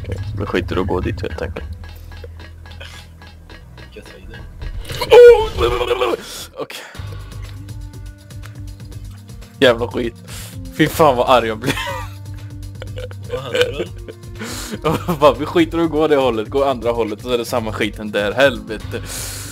Okej, vi skiter och går dit helt enkelt. Jag tar i det. Okej. Jävla skit. Fy fan vad arg jag blir. Vad händer då? Bara, vi skiter och går det hållet, går andra hållet, så är det samma skiten där, helvete.